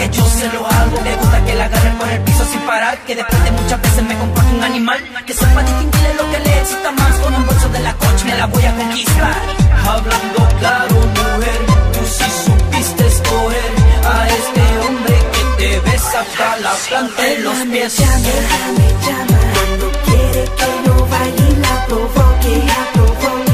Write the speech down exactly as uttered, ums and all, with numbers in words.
que yo se lo hago. Me gusta que la agarren por el piso sin parar, que después de muchas veces me comporte un animal, que sepa distinguirle lo que le excita más. Con un bolso de la coche me la voy a conquistar. Hablando claro, mujer, tú sí supiste escoger a este hombre que te besa hasta la planta de los pies. Ella me llama cuando quiere que yo vaya y la provoque, la provoque.